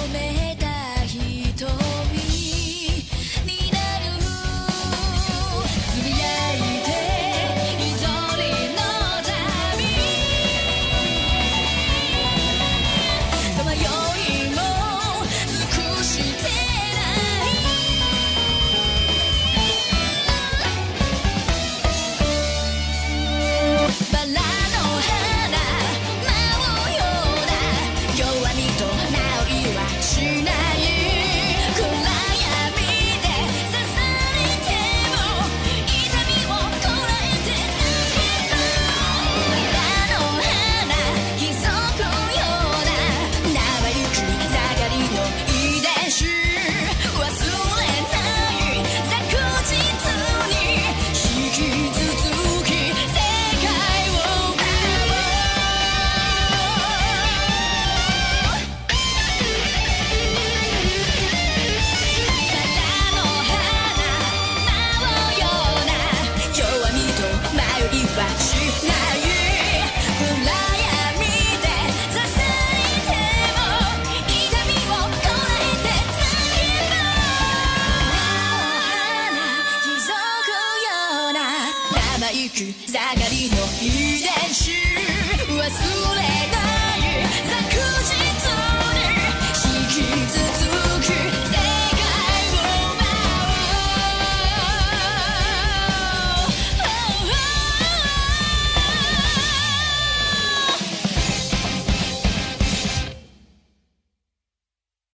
めた瞳になるつぶやいて一人の旅さまよいも尽くしてないバラの花舞うような弱みと直りはしない暗闇で刺されても痛みをこらえて叫ぶバラの花ひそくような生ゆく盛りの遺伝子忘れない確実に引き続き世界を守るバラの花舞うような弱みと迷いはしない暗闇で刺されても痛みをこらえて叫ぶひそくような生ゆく盛りの遺伝子忘れない確実